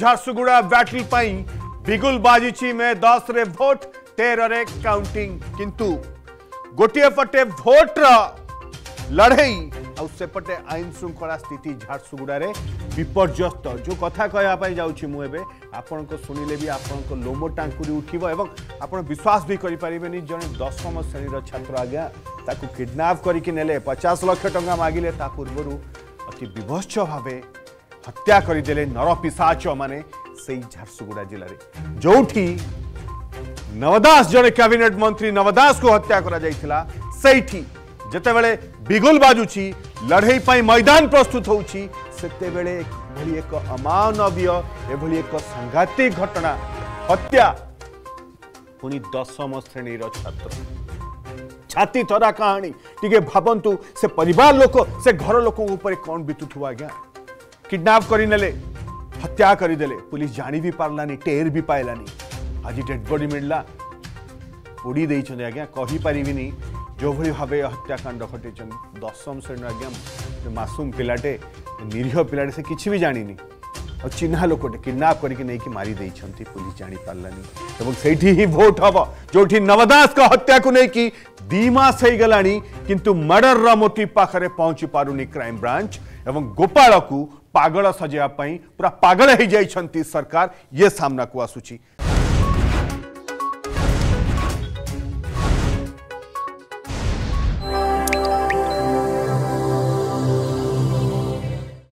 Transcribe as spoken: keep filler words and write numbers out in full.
Jharsuguda battle पाई बिगुल बाजी में दस रे भोट तेरह रे काउंटिंग किंतु गोटे पटे भोट लड़ई आउसेपटे आईन श्रृंखला स्थिति झारसुगुड़ा रे विपर्यस्त जो कथा कहवाई जाऊँगी मुझे आपण को शुणिले भी आपण लोम टांकुरी उठिब एवं आपण विश्वास भी करें जड़े दशम श्रेणी छात्र आज्ञा ताकू किडनैप करके नेले पचास लाख टंका मागिले ता पूर्व अति विभत्स भाव हत्या करदे नरपिशाच माने से झारसुगुड़ा जिले में जोठी नवदास जड़े कैबिनेट मंत्री नवदास को हत्या करा जाइथिला सेठी जेतेबेले बिगुल बाजुची लड़ई पाई मैदान प्रस्तुत होउची सेतेबेले एभली एक अमानवीय एभली एक सांघातिक घटना हत्या पुनी दशम श्रेणी छात्र छाती थरा कहानी टिके भावंतु से परिवार लोक से घर लोक ऊपर कौन बीतुथुवा आज्ञा किडनैप करिनेले हत्या करदेले पुलिस जानी भी पारलानी टेर भी पाइलानी आज डेड बॉडी मिलला उड़ी देइछन आज्ञा कहि परिबिनी जो भली भाव हत्याकांड घटे दशम श्रेणी आज्ञा मासूम पिलाटे निरीह पिलाटे से किसी भी जानी और चिन्हा लोकटे किडनैप करके नहीं कि मारी देइछंती पुलिस जानी पारलानी एवं सेठी ही भोट हब जोठी नवदास का हत्या को नहीं कि दी मास हो गलानी किंतु मर्डर रा मोटिव पाखरे पहुंची पारुनी क्राइम ब्रांच एवं गोपाल को पागल सजाया पूरा पागल हो जाइछंती सरकार ये सामना को आसुची।